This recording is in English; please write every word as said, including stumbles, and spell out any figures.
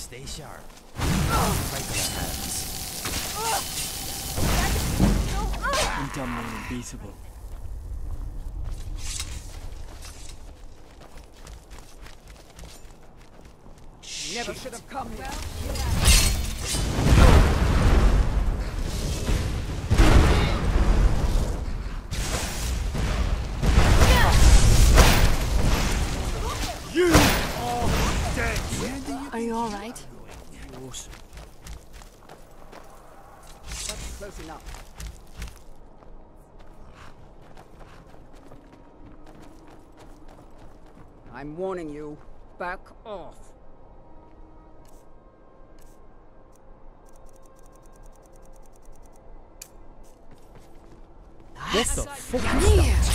Stay sharp. Fight their hands. I'm dumb and unbeatable. Never should have come here. You are dead. Are you all right? Yours. That's close enough. I'm warning you. Back off. What the fuck? Yeah.